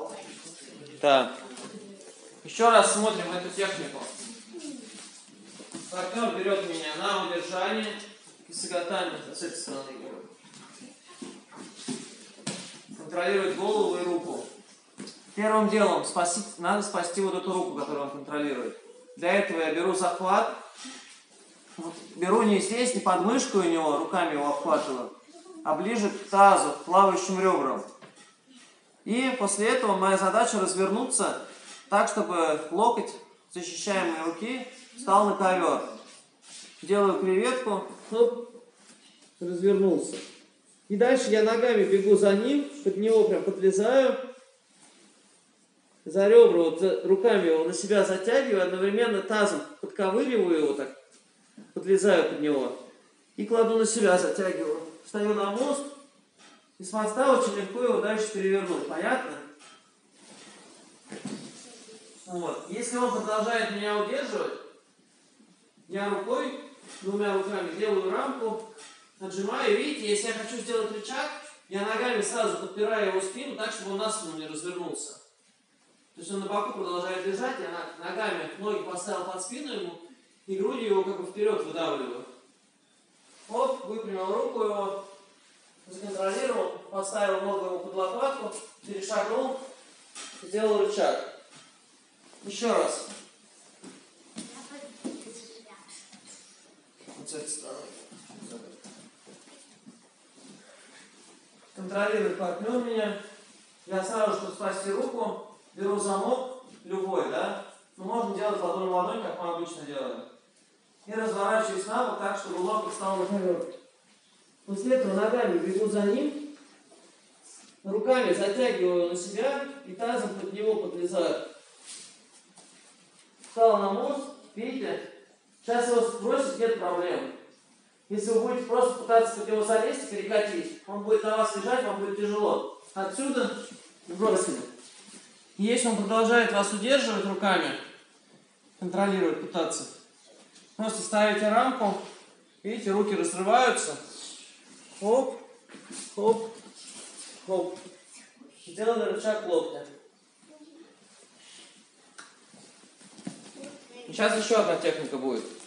Так. Еще раз смотрим эту технику. Партнер берет меня на удержание. Кисагатами с этой стороны беру. Контролирует голову и руку. Первым делом надо спасти вот эту руку, которую он контролирует. Для этого я беру захват. Вот, беру не здесь, не под мышку у него, руками его обхватываю, а ближе к тазу, к плавающим ребрам. И после этого моя задача развернуться так, чтобы локоть защищаемой руки встал на ковер. Делаю креветку, хоп, развернулся. И дальше я ногами бегу за ним, под него прям подлезаю, за ребра, вот руками его на себя затягиваю, одновременно тазом подковыриваю его так, подлезаю под него и кладу на себя, затягиваю. Встаю на мост, и с моста очень легко его дальше перевернуть. Понятно? Вот. Если он продолжает меня удерживать, я рукой, двумя руками делаю рамку, отжимаю. Видите, если я хочу сделать рычаг, я ногами сразу подпираю его спину так, чтобы он на спину не развернулся. То есть он на боку продолжает лежать, я ногами ноги поставил под спину ему, и грудью его как бы вперед выдавливаю. Оп, выпрямил руку его, законтролировал, поставил ногу ему под лопатку, перешагнул, сделал рычаг. Еще раз. Вот с этой стороны. Контролирует партнер меня. Я сразу, чтобы спасти руку, беру замок любой, да? Но можно делать ладонь в ладонь, как мы обычно делаем. И разворачиваюсь на бок так, чтобы локоть стал на ковер. После этого ногами бегу за ним, руками затягиваю на себя и тазом под него подлезаю. Встал на мост, видите? Сейчас его сбросить нет проблем. Если вы будете просто пытаться под него залезть и перекатить, он будет на вас лежать, вам будет тяжело. Отсюда сбросили. И если он продолжает вас удерживать руками, контролировать, пытаться, просто ставите рамку, видите, руки разрываются. Хоп, хоп, хоп. Сделали рычаг локтя. Сейчас еще одна техника будет.